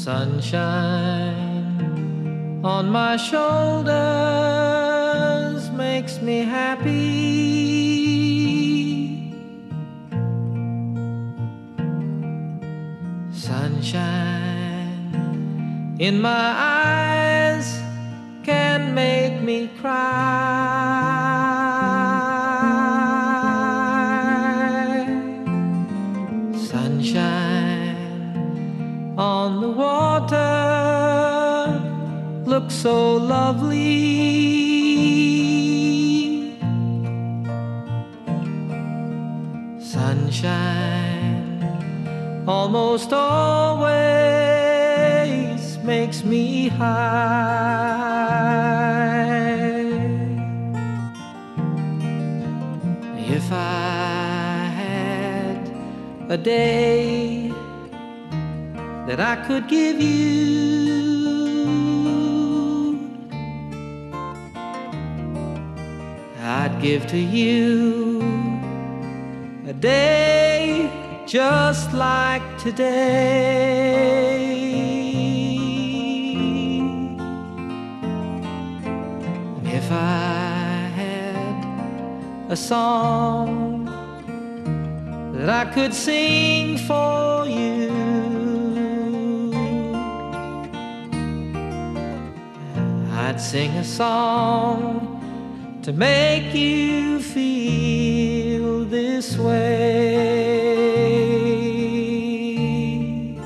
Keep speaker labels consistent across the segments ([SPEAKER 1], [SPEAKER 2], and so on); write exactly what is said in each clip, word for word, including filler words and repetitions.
[SPEAKER 1] Sunshine on my shoulders makes me happy. Sunshine in my eyes can make me cry. Sunshine on the water looks so lovely. Sunshine almost always makes me high. If I had a day that I could give you, I'd give to you a day just like today. If I had a song that I could sing for you, I'd sing a song to make you feel this way.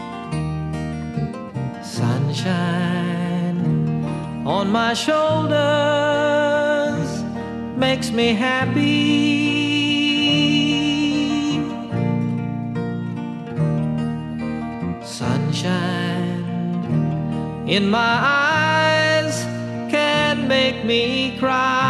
[SPEAKER 1] Sunshine on my shoulders makes me happy. Sunshine in my eyes can make me cry.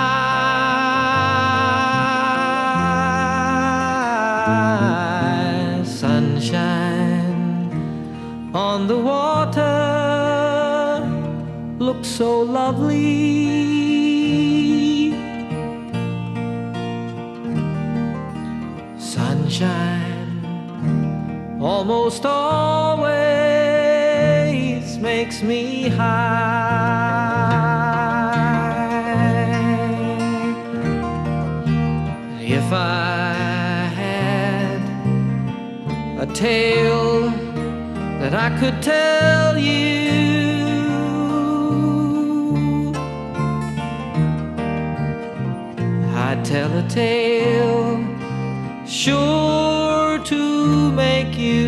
[SPEAKER 1] Sunshine on the water looks so lovely. Sunshine almost always makes me high. If I had a tale that I could tell you, I'd tell a tale sure to make you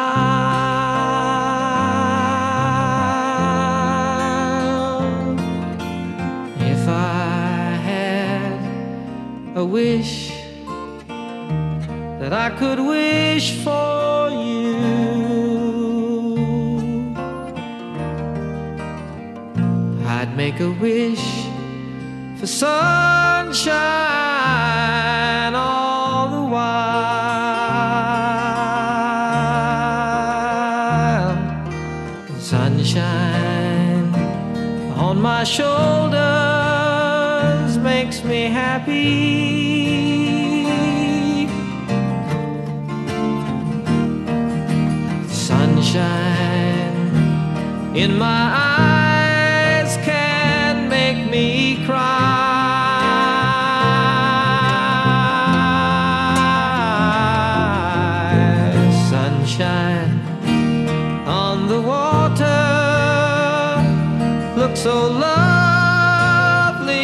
[SPEAKER 1] smile. If I had a wish that I could wish for you, I'd make a wish for sunshine all the while. Sunshine on my shoulders makes me happy. Sunshine in my eyes can make me cry. Sunshine on the water looks so lovely.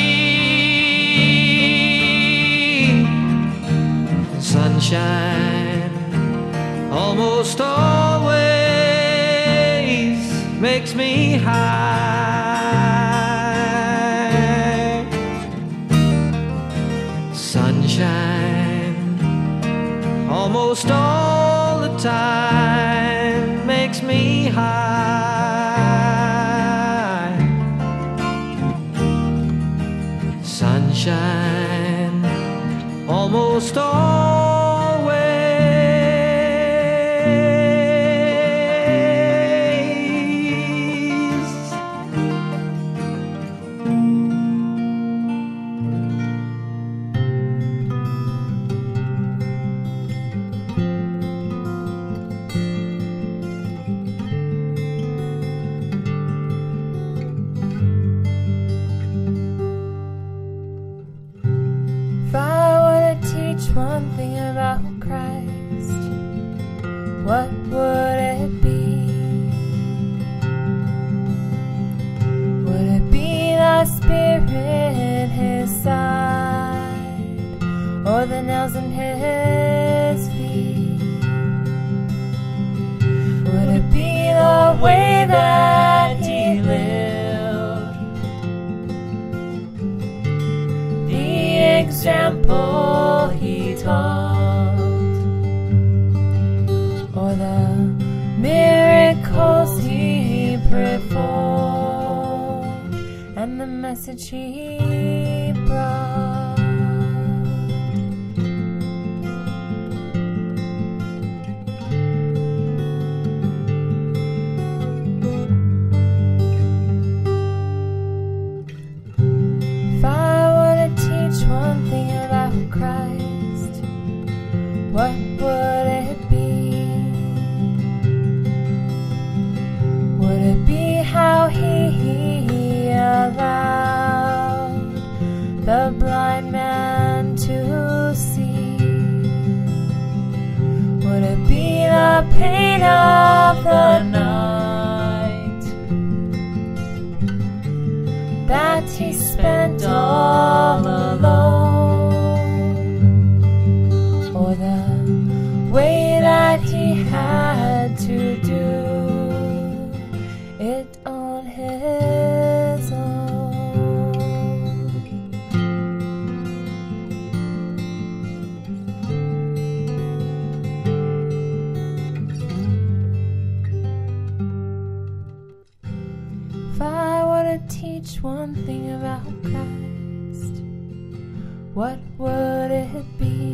[SPEAKER 1] Sunshine almost always makes me high. Sunshine almost all the time makes me high. Sunshine almost always
[SPEAKER 2] one thing about Christ, what would it be? Would it be the Spirit in His side, or the nails in His feet? Would it be the way that He lived, the example He taught, or the miracles He performed, and the message He brought? If I were to teach one thing about Christ, what would it be? Would it be how He allowed the blind man to see? Would it be the pain of the night that He spent all alone, or the way that He had to do it on His own? If I were to teach one thing about Christ, what would it be?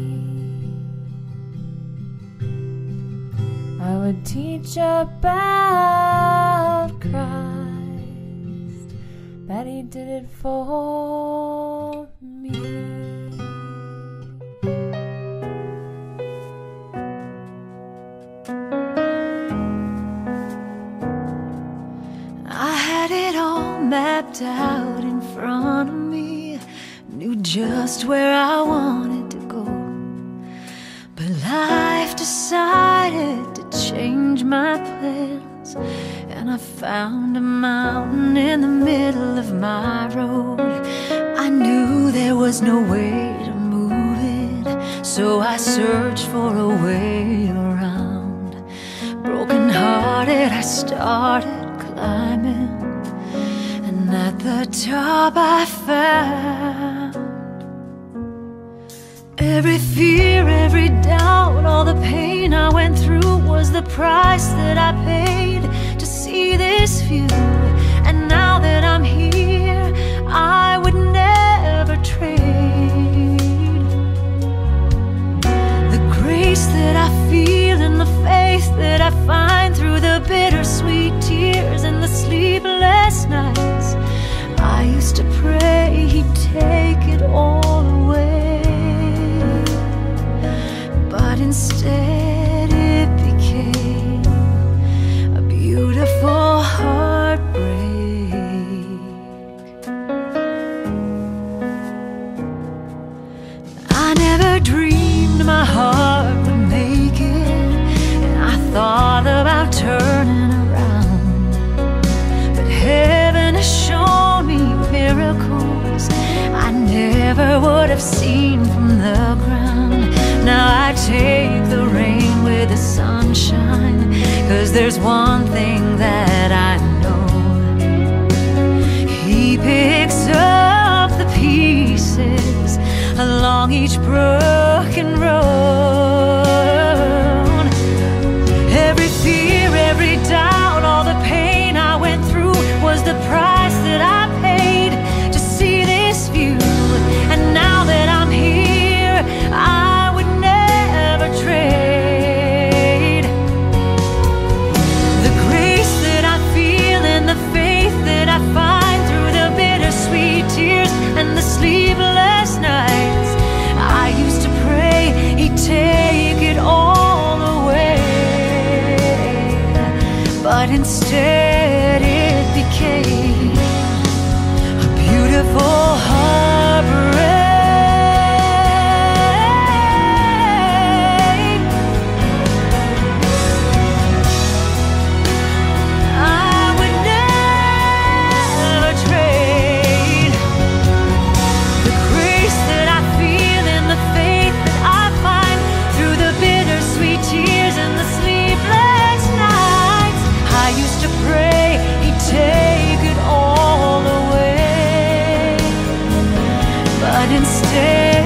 [SPEAKER 2] I would teach about Christ, that He did it for me.
[SPEAKER 3] I had it all mapped out in front of me, knew just where I wanted to go, but life decided to change my plans, and I found a mountain in the middle of my road. I knew there was no way to move it, so I searched for a way around. Broken hearted, I started climbing, and at the top I found every fear, every doubt, all the pain I went through was the price that I paid to see this view. And now that I'm here, I would never trade the grace that I feel and the faith that I find through the bittersweet tears and the sleepless nights. I used to pray He'd take it all away, but instead it became a beautiful heartbreak. I never dreamed my heart would make it, and I thought about turning around, but heaven has shown me miracles I never would have seen from the ground. Now I take the rain with the sunshine, 'cause there's one thing that I know: He picks up the pieces along each broken road. Every fear, every doubt, all the pain I went through was the price that I paid to see this view. And now that I'm here, I would never trade the grace that I feel and the faith that I find through the bittersweet tears and the sleepless nights. I used to pray He'd take it all away, but instead it became a beautiful heartbreak. stay.